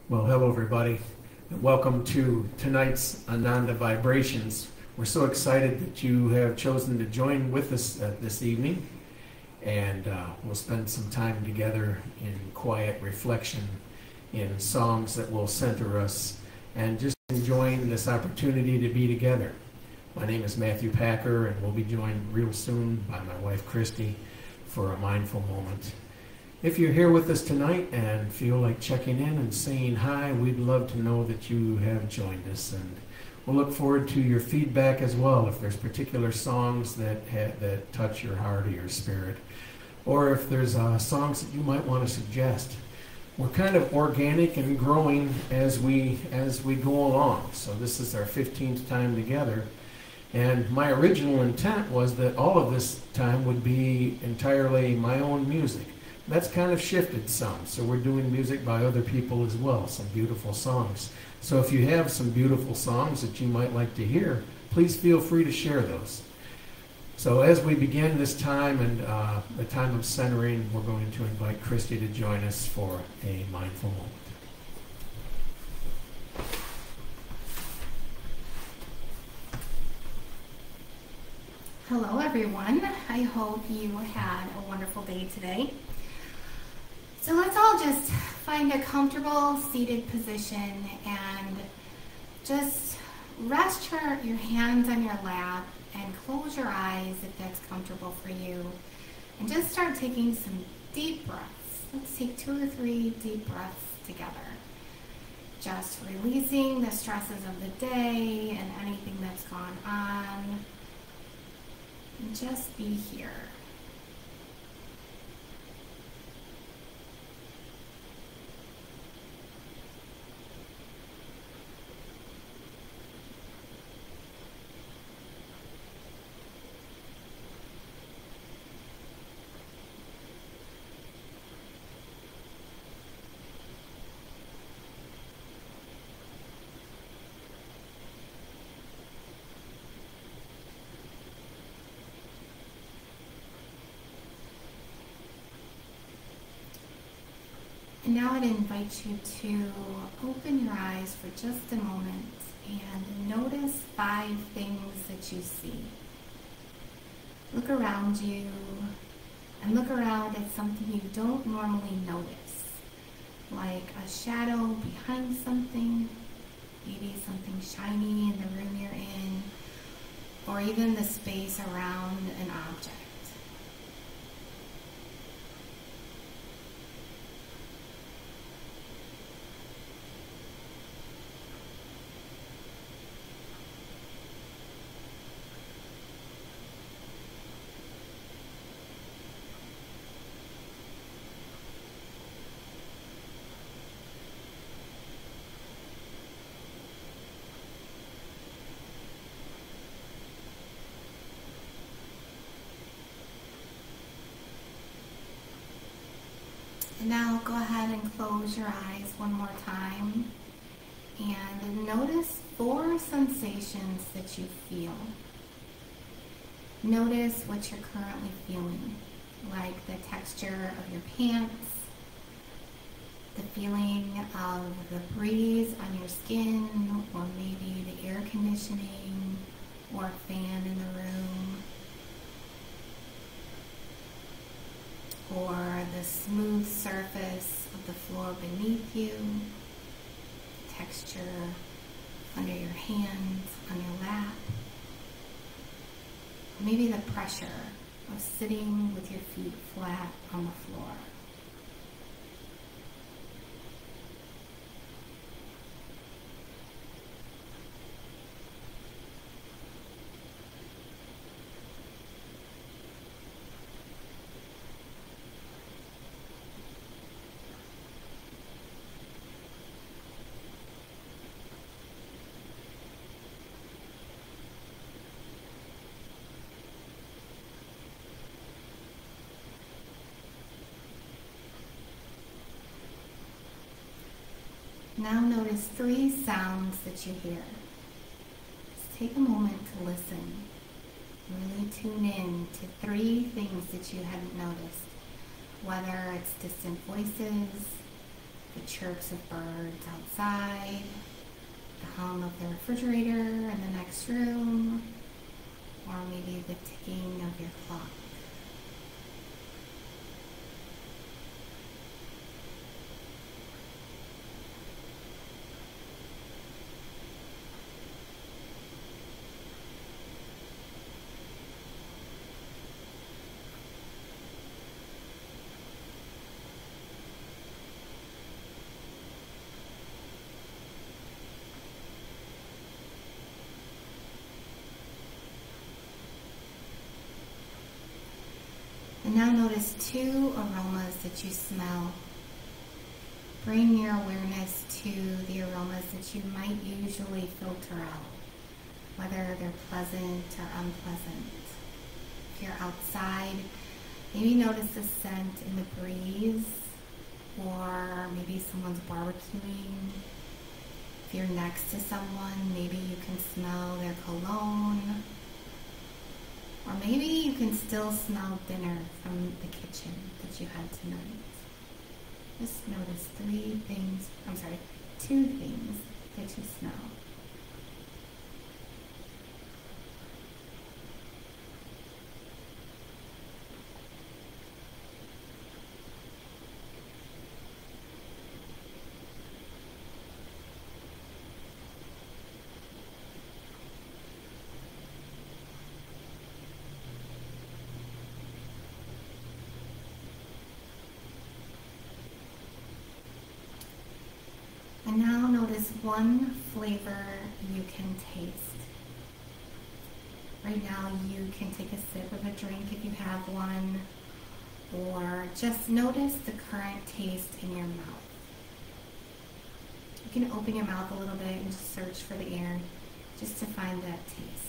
Well, hello everybody, and welcome to tonight's Ananda Vibrations. We're so excited that you have chosen to join with us this evening, and we'll spend some time together in quiet reflection, in songs that will center us, and just enjoying this opportunity to be together. My name is Matthew Packer, and we'll be joined real soon by my wife Kristi for a mindful moment. If you're here with us tonight and feel like checking in and saying hi, we'd love to know that you have joined us, and we'll look forward to your feedback as well if there's particular songs that touch your heart or your spirit, or if there's songs that you might want to suggest. We're kind of organic and growing as we go along. So this is our 15th time together, and my original intent was that all of this time would be entirely my own music. That's kind of shifted some, so we're doing music by other people as well, some beautiful songs. So if you have some beautiful songs that you might like to hear, please feel free to share those. So as we begin this time and the time of centering, we're going to invite Kristi to join us for a mindful moment. Hello everyone, I hope you had a wonderful day today. So let's all just find a comfortable seated position and just rest your hands on your lap and close your eyes if that's comfortable for you. And just start taking some deep breaths. Let's take 2 or 3 deep breaths together. Just releasing the stresses of the day and anything that's gone on. And just be here. And now I'd invite you to open your eyes for just a moment and notice 5 things that you see. Look around you and look around at something you don't normally notice, like a shadow behind something, maybe something shiny in the room you're in, or even the space around an object. And now go ahead and close your eyes one more time and notice 4 sensations that you feel. Notice what you're currently feeling, like the texture of your pants, the feeling of the breeze on your skin, or maybe the air conditioning or a fan in the room, or the smooth surface of the floor beneath you, texture under your hands, on your lap, maybe the pressure of sitting with your feet flat on the floor. Now notice 3 sounds that you hear. Just take a moment to listen. Really tune in to 3 things that you hadn't noticed. Whether it's distant voices, the chirps of birds outside, the hum of the refrigerator in the next room, or maybe the ticking of your clock. And now notice 2 aromas that you smell. Bring your awareness to the aromas that you might usually filter out, whether they're pleasant or unpleasant. If you're outside, maybe notice the scent in the breeze, or maybe someone's barbecuing. If you're next to someone, maybe you can smell their cologne. Or maybe you can still smell dinner from the kitchen that you had tonight. Just notice 2 things that you smell. And now notice 1 flavor you can taste. Right now you can take a sip of a drink if you have one, or just notice the current taste in your mouth. You can open your mouth a little bit and just search for the air just to find that taste.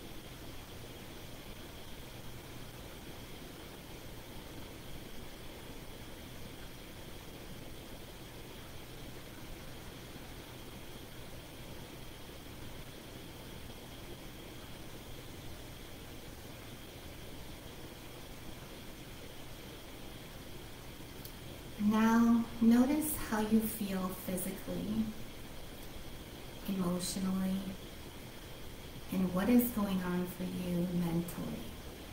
Now, notice how you feel physically, emotionally, and what is going on for you mentally.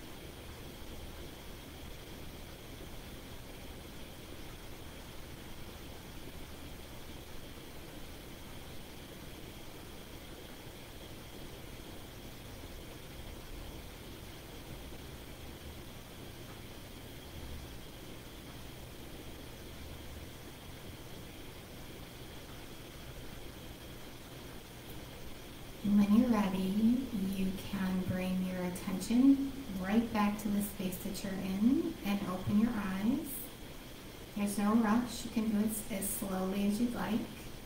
And when you're ready, you can bring your attention right back to the space that you're in and open your eyes. There's no rush. You can do it as slowly as you'd like.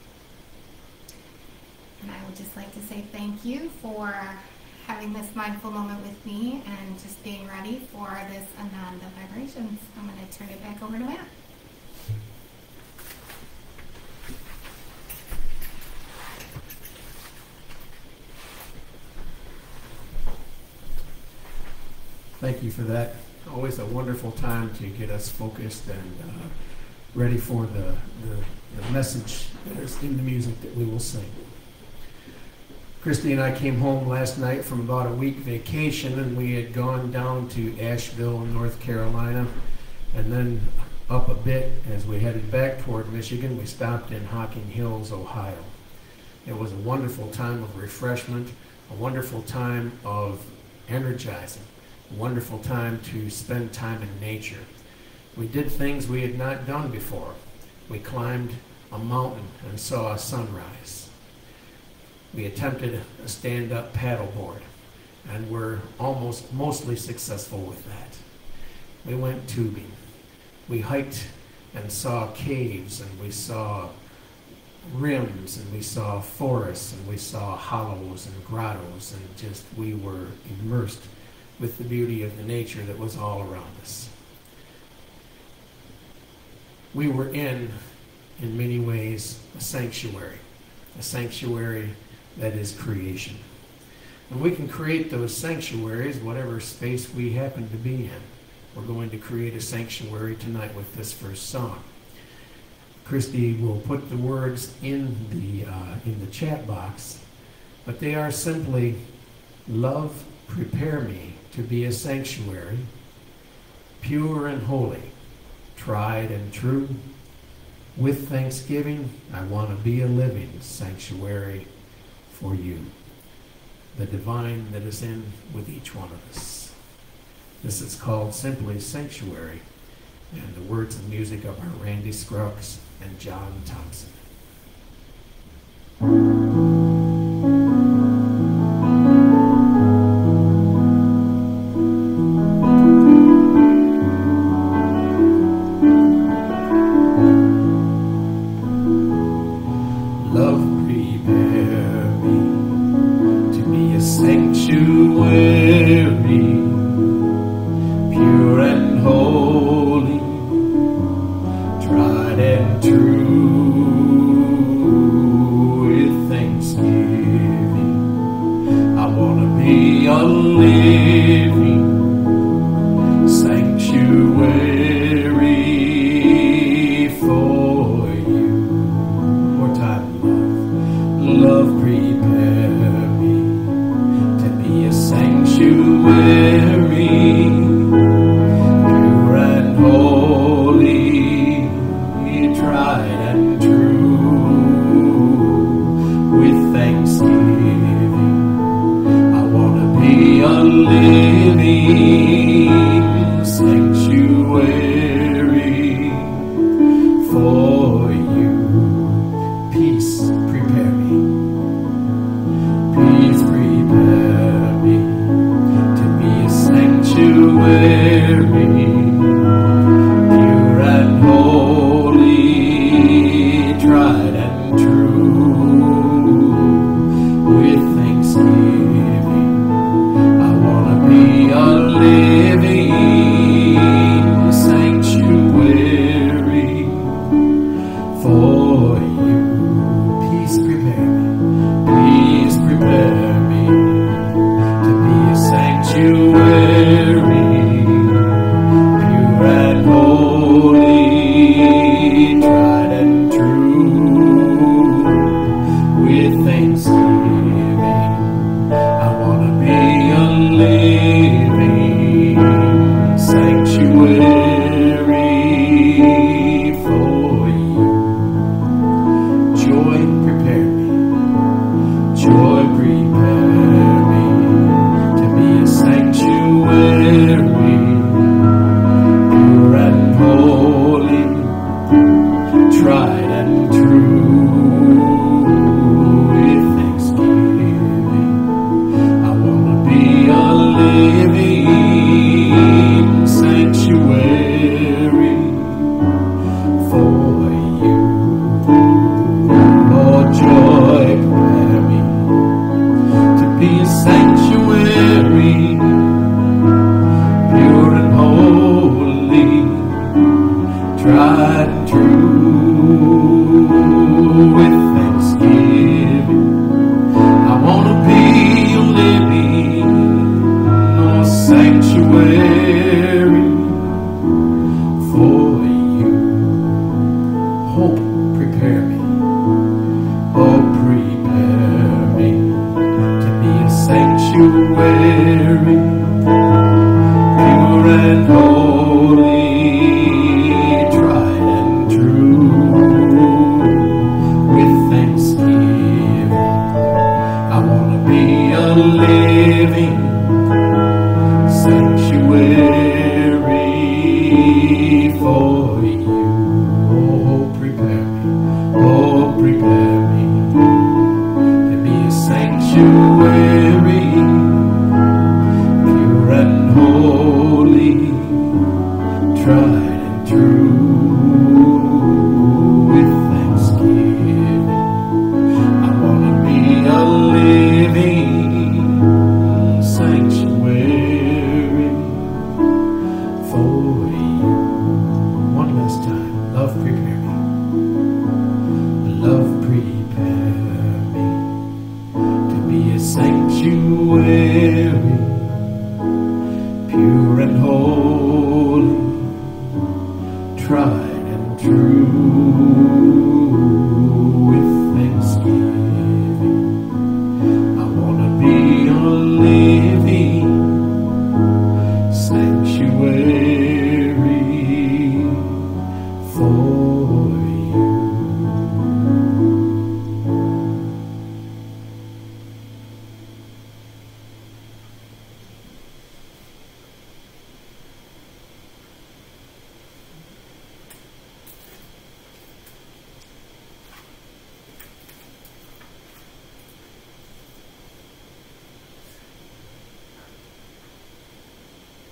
And I would just like to say thank you for having this mindful moment with me and just being ready for this Ananda vibrations. I'm going to turn it back over to Matt. Thank you for that. Always a wonderful time to get us focused and ready for the message that is in the music that we will sing. Kristi and I came home last night from about a week vacation, and we had gone down to Asheville, North Carolina, and then up a bit as we headed back toward Michigan. We stopped in Hocking Hills, Ohio. It was a wonderful time of refreshment, a wonderful time of energizing, a wonderful time to spend time in nature. We did things we had not done before. We climbed a mountain and saw a sunrise. We attempted a stand-up paddleboard, and were mostly successful with that. We went tubing. We hiked and saw caves, and we saw rims, and we saw forests, and we saw hollows and grottos, and just we were immersed with the beauty of the nature that was all around us. We were in many ways, a sanctuary that is creation. And we can create those sanctuaries, whatever space we happen to be in. We're going to create a sanctuary tonight with this first song. Kristi will put the words in the chat box, but they are simply, love, prepare me to be a sanctuary, pure and holy, tried and true. With thanksgiving, I want to be a living sanctuary for you. The divine that is in with each one of us. This is called simply Sanctuary, and the words and music of our Randy Scruggs and John Thompson. Love, prepare me to be a sanctuary, pure and holy, tried and true. With thanksgiving, I want to be a living sanctuary for you. More time, love, prepare me to be a sanctuary, pure and holy, tried and true. With thanksgiving, I want to be a living sanctuary for you. Peace, prepare me. Please prepare me to be a sanctuary, pure and holy, tried and true. With thanksgiving, I want to be a living sanctuary for you. Peace, prepare me. Please prepare me to be a sanctuary, pure and holy, tried and true. With thanksgiving, I want to be a living sanctuary for you. Joy, prepare me. Joy, prepare me to be a sanctuary, pure and holy, tried and true. With thanksgiving, I want to be a living sanctuary for you. Oh, joy, prepare me to be a sanctuary, pure and holy, tried and true. With thanksgiving,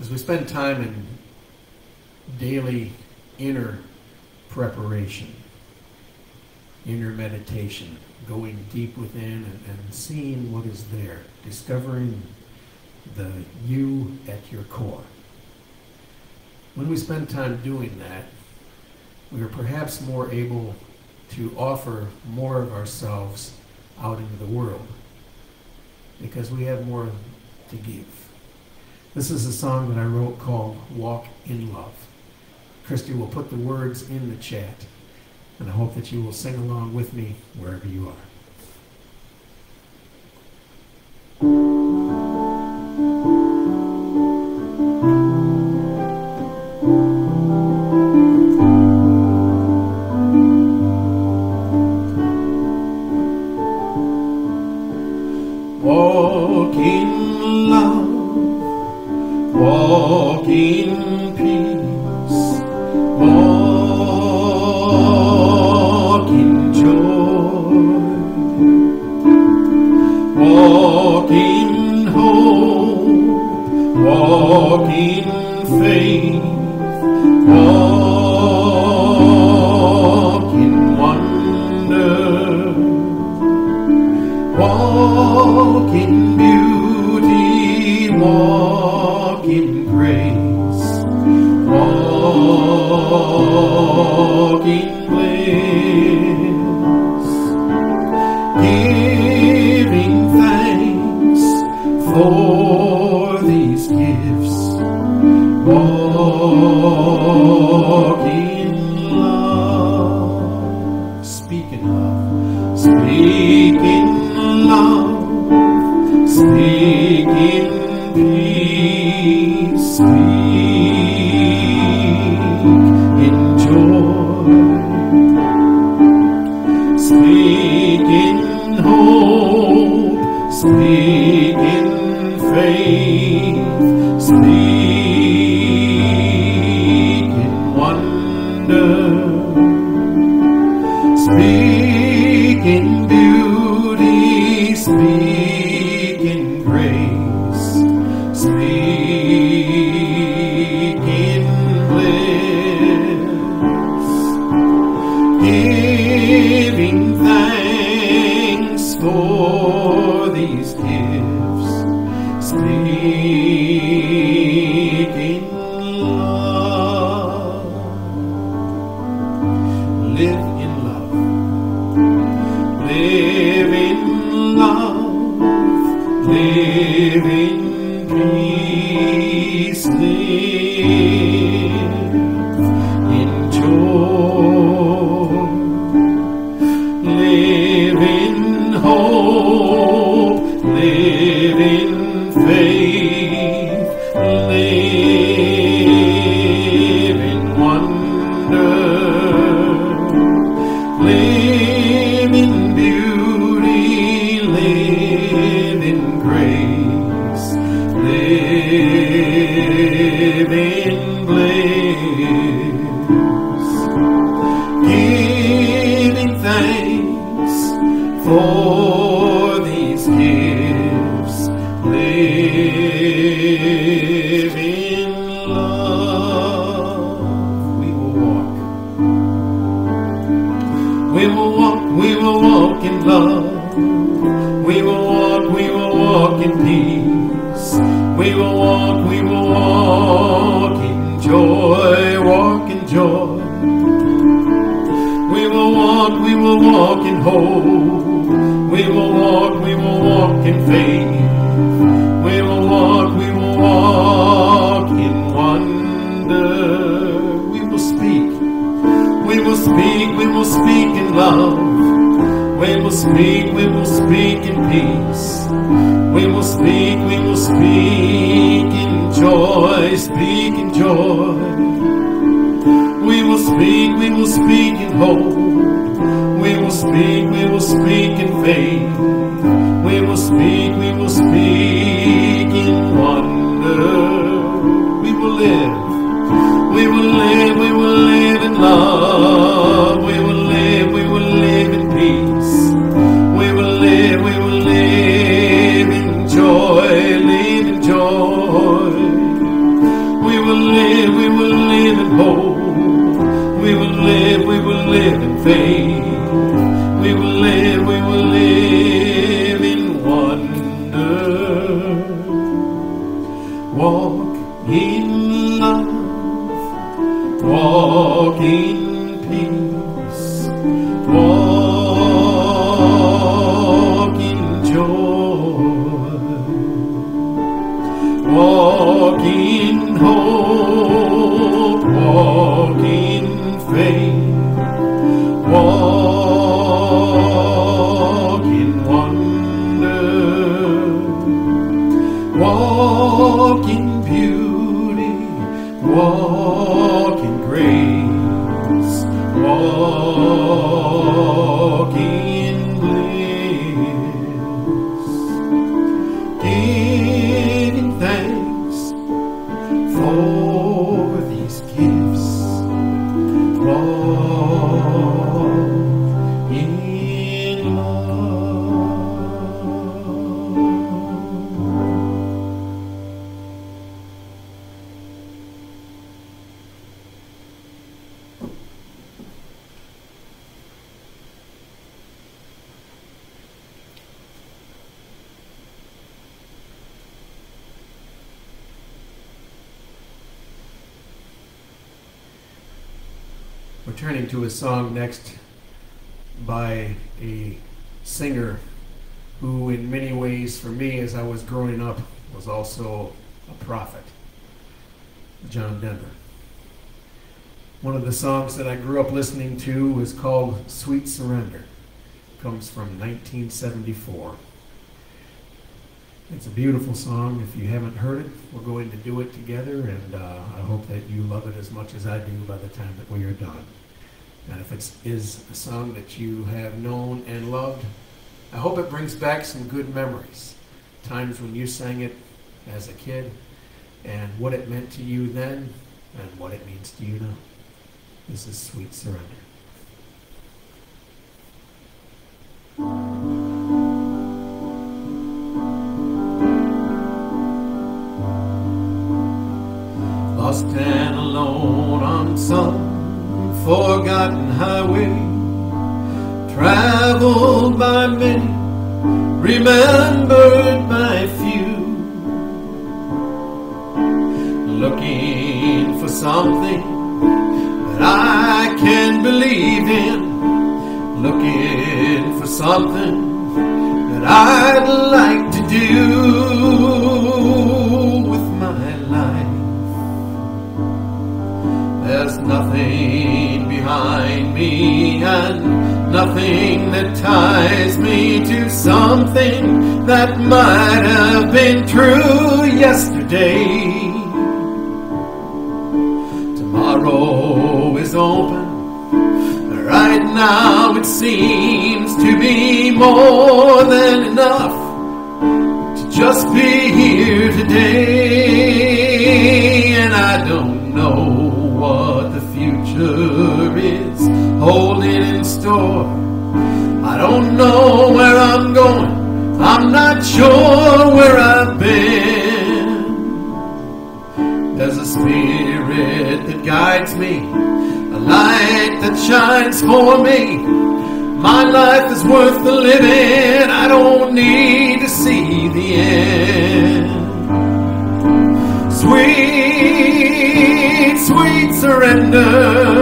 as we spend time in daily inner preparation, inner meditation, going deep within and seeing what is there, discovering the you at your core. When we spend time doing that, we are perhaps more able to offer more of ourselves out into the world because we have more to give. This is a song that I wrote called Walk in Love. Kristi will put the words in the chat, and I hope that you will sing along with me wherever you are. Walk in love, walk in peace, walk in joy, walk in hope, walk in faith, walk in wonder, walk in beauty, walk in grace, walk in bliss, giving thanks for these gifts, walk in love, speak in love, speak in love, speak in peace, speak in joy, speak in hope, speak in faith, speak in wonder, speak in beauty, speak in grace, speak in bliss, giving thanks for these gifts, speak in love, live in love, live in love, live in peace, live in joy, live in hope, live in faith, live in wonder, live in beauty, live in grace, live in bliss, giving thanks for these gifts, live in love. We will walk. We will walk, we will walk in love. We will walk in peace. We will walk in joy, walk in joy. We will walk in hope. We will walk in faith. We will walk in wonder. We will speak in love. We will speak in peace. We will speak in joy, speak in joy. We will speak in hope. We will speak in faith. We will speak in wonder. We will live in love. We will live in peace. We will live in joy, live in joy. walk in wonder, walk in beauty, walk in grace, walk in bliss, giving thanks for these gifts. Walk in love. We're turning to a song next by a singer who in many ways for me as I was growing up was also a prophet, John Denver. One of the songs that I grew up listening to was called Sweet Surrender. It comes from 1974. It's a beautiful song. If you haven't heard it, we're going to do it together, and I hope that you love it as much as I do by the time that we are done. And if it is a song that you have known and loved, I hope it brings back some good memories. Times when you sang it as a kid, and what it meant to you then, and what it means to you now. This is Sweet Surrender. Lost and alone on some forgotten highway, traveled by many, remembered by few, looking for something that I can believe in, looking for something that I'd like to do with my life. There's nothing behind me and nothing that ties me to something that might have been true yesterday. Tomorrow is open. Right now it seems to be more than enough to just be here today. And I don't know what the future is holding in store. I don't know where I'm going. I'm not sure where I've been. There's a spirit that guides me, a light that shines for me. My life is worth the living. I don't need to see the end. Sweet, sweet surrender.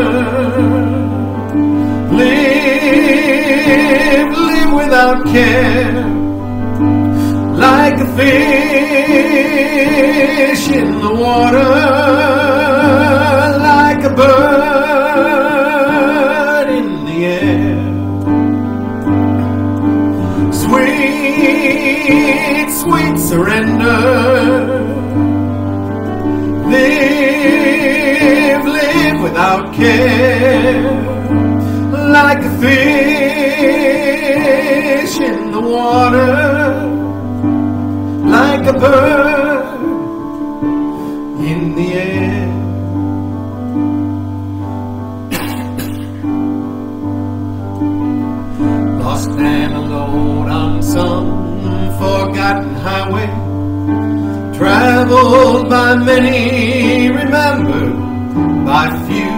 Live without care, like a fish in the water, like a bird in the air. Sweet, sweet surrender. Live without care, like a fish in the water, like a bird in the air. Lost and alone on some forgotten highway, traveled by many, remembered by few,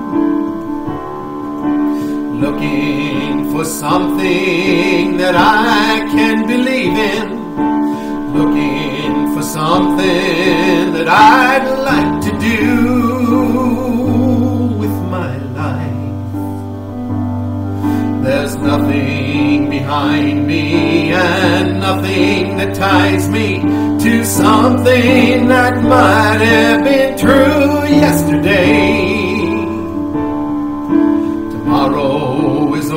looking for something that I can believe in, looking for something that I'd like to do with my life. There's nothing behind me and nothing that ties me to something that might have been true yesterday. Tomorrow is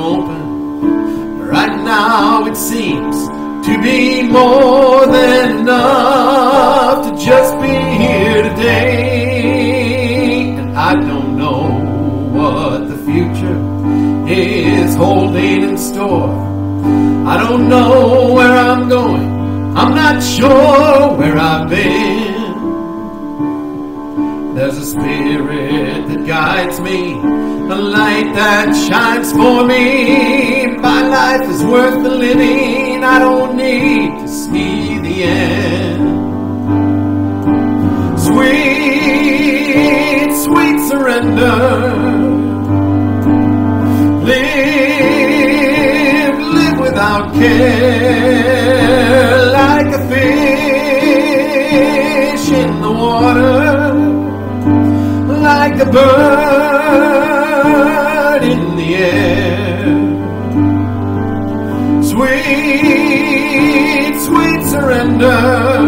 to be more than enough to just be here today. And I don't know what the future is holding in store. I don't know where I'm going. I'm not sure where I've been. There's a spirit that guides me, a light that shines for me. My life is worth the living. I don't need to see the end. Sweet, sweet surrender. Live without care, like a fish in the water, like a bird in the air. Sweet, sweet surrender.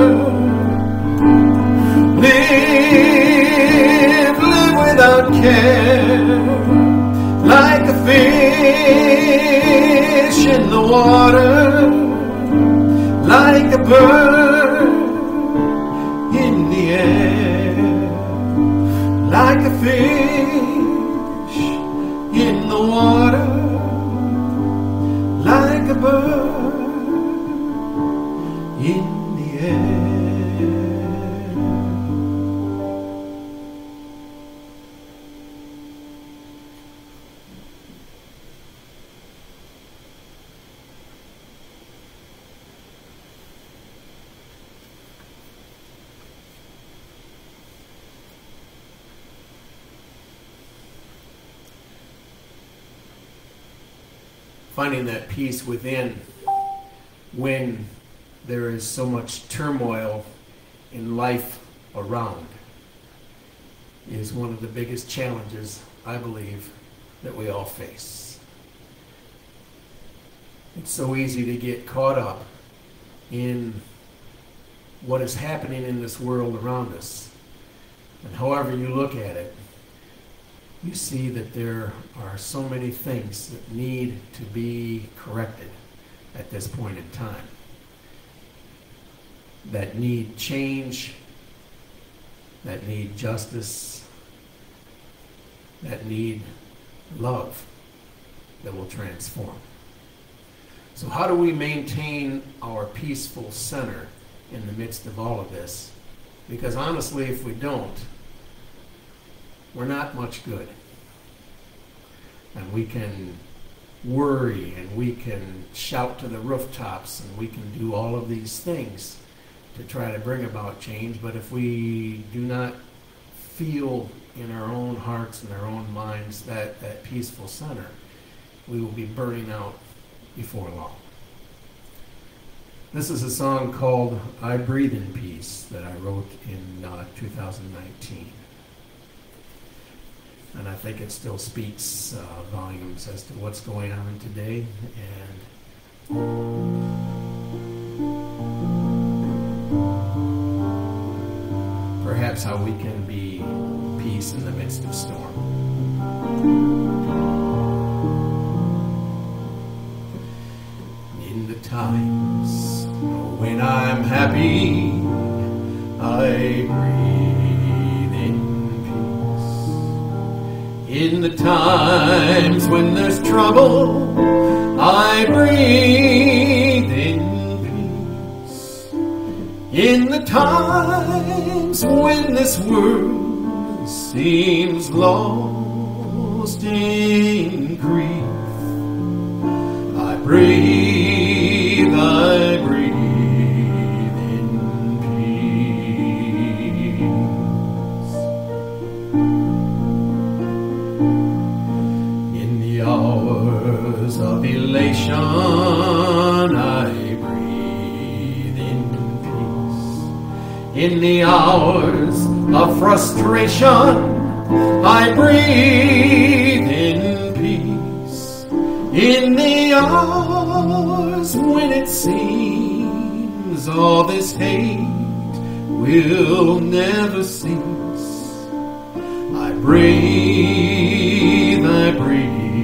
Live without care, like a fish in the water, like a bird in the air, like a fish in the water, like a bird in the air. Finding that peace within when there is so much turmoil in life around is one of the biggest challenges, I believe, that we all face. It's so easy to get caught up in what is happening in this world around us. And however you look at it, you see that there are so many things that need to be corrected at this point in time, that need change, that need justice, that need love that will transform. So how do we maintain our peaceful center in the midst of all of this? Because honestly, if we don't, we're not much good. And we can worry, and we can shout to the rooftops, and we can do all of these things to try to bring about change. But if we do not feel in our own hearts and our own minds that peaceful center, we will be burning out before long. This is a song called I Breathe in Peace that I wrote in 2019. And I think it still speaks volumes as to what's going on today, and perhaps how we can be peace in the midst of storm. In the times when I'm happy, I breathe in. In the times when there's trouble, I breathe in peace. In the times when this world seems lost in grief, I breathe in peace. In the hours of elation, I breathe in peace. In the hours of frustration, I breathe in peace. In the hours when it seems all this hate will never cease, I breathe in peace.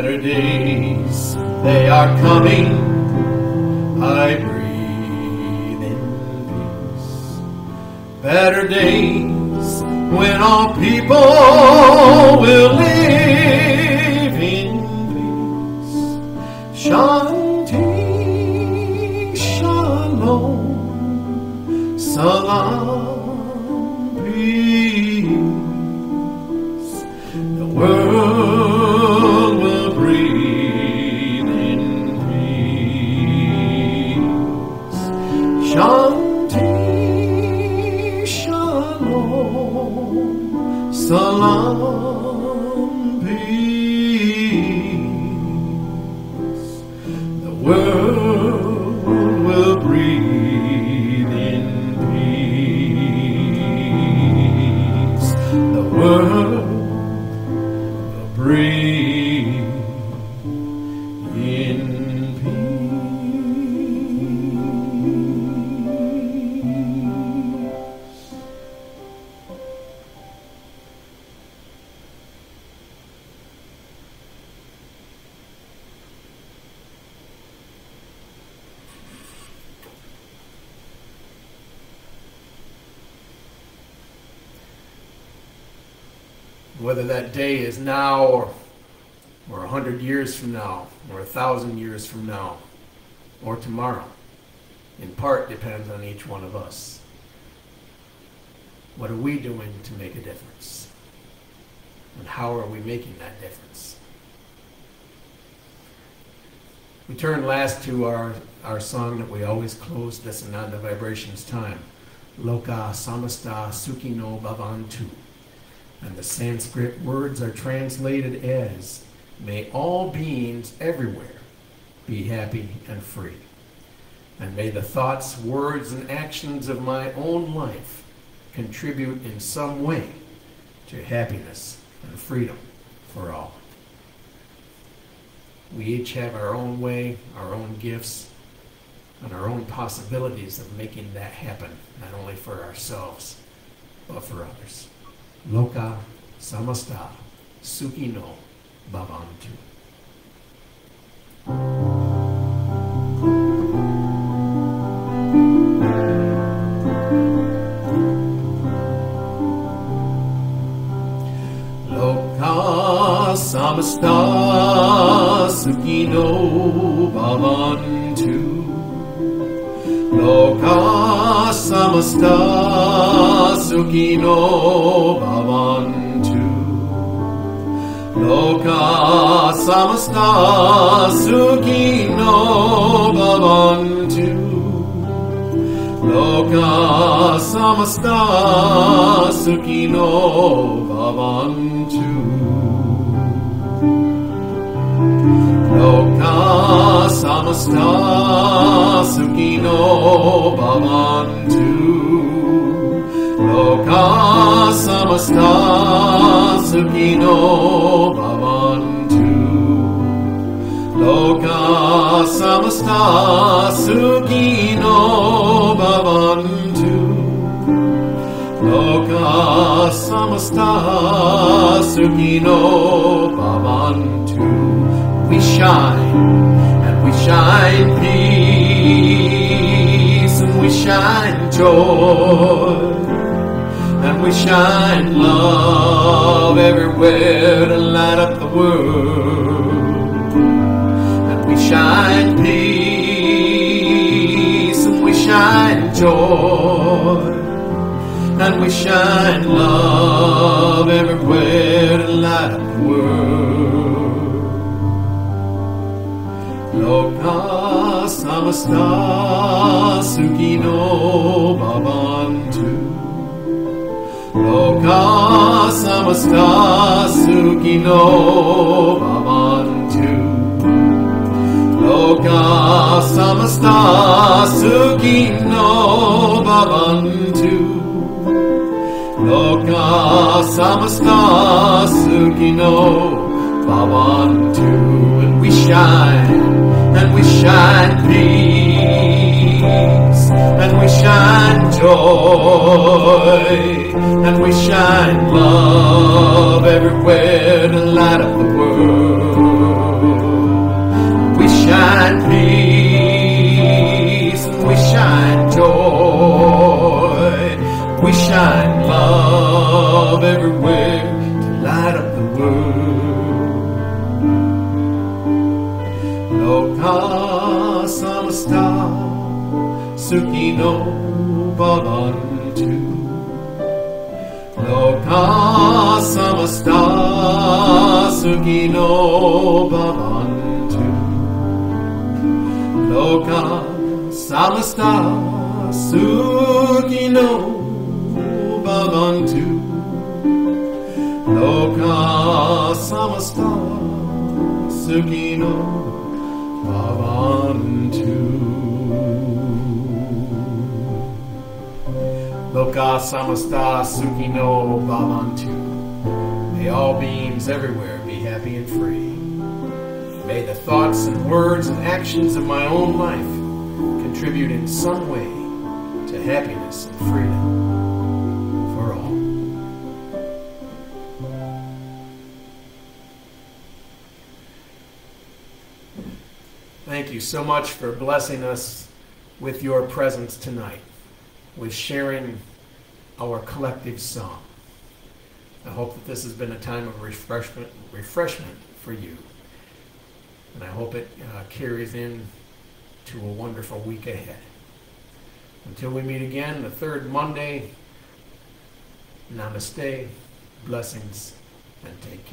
Better days, they are coming. I breathe in peace. Better days when all people will live in peace. Shanti, shalom, salam, peace. The world will breathe in peace. Shanti, shalom, salam, peace. The world will breathe in peace. The world will breathe in whether that day is now or 100 years from now or 1,000 years from now or tomorrow, in part depends on each one of us. What are we doing to make a difference? And how are we making that difference? We turn last to our song that we always close this Ananda Vibrations time, Loka Samasta Sukhino Bhavantu. And the Sanskrit words are translated as, may all beings everywhere be happy and free. And may the thoughts, words, and actions of my own life contribute in some way to happiness and freedom for all. We each have our own way, our own gifts, and our own possibilities of making that happen, not only for ourselves, but for others. Loka samasta sukhino bhavantu. Loka samasta sukhino bhavantu. Loka samasta sukhino bhavantu. Loka samasta sukhino bhavantu. Loka samasta sukhino bhavantu. Loka samasta sukhino bhavantu. Loka samasta sukhino bhavantu. Loka samasta sukhino bhavantu. Loka samasta sukhino bhavantu. We shine, and we shine peace, and we shine joy, and we shine love everywhere to light up the world. And we shine peace, and we shine joy, and we shine love everywhere to light up the world. Loka samasta sukhino bhavantu. Loka samasta sukhino bhavantu. Loka samasta sukhino bhavantu. Loka samasta sukhino bhavantu. And we shine, and we shine peace, and we shine joy, and we shine love everywhere to light up the world. shine peace, and we shine joy, we shine love everywhere to light up the world. Loka samasta sukino bhavantu. Loka samasta sukino bhavantu. Loka samasta sukino bhavantu. Loka samasta sukino bhavantu. Loka samasta sukino bhavantu. May all beings everywhere be happy and free. May the thoughts and words and actions of my own life contribute in some way to happiness and freedom for all. Thank you so much for blessing us with your presence tonight, with sharing our collective song. I hope that this has been a time of refreshment for you. And I hope it carries in to a wonderful week ahead. Until we meet again, the third Monday, namaste, blessings, and take care.